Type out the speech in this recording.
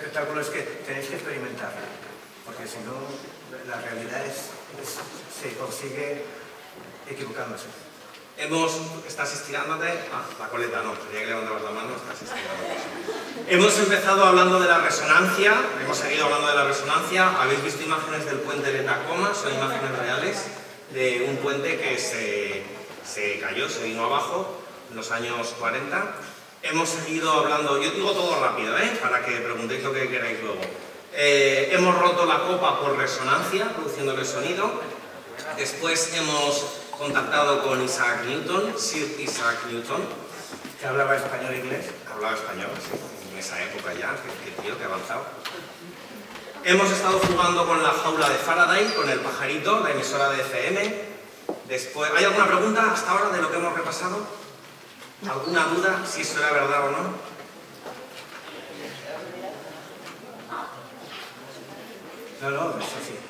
espectáculo es que tenéis que experimentarlo, porque si no, la realidad se consigue equivocándose. ¿Estás estirándote? Ah, la coleta no, tenía que levantar la mano, estás estirándote. Hemos empezado hablando de la resonancia, hemos seguido hablando de la resonancia. Habéis visto imágenes del puente de Tacoma, son imágenes reales de un puente que se cayó, se vino abajo en los años 40. Hemos seguido hablando, yo digo todo rápido, para que preguntéis lo que queráis luego. Hemos roto la copa por resonancia, produciéndole sonido. Después hemos contactado con Isaac Newton, Sir Isaac Newton. ¿Que hablaba español e inglés? Hablaba español, sí, en esa época ya, que tío, que avanzado. Hemos estado jugando con la jaula de Faraday, con el pajarito, la emisora de FM. Después, ¿hay alguna pregunta hasta ahora de lo que hemos repasado? ¿Alguna duda si eso era verdad o no? No, eso sí.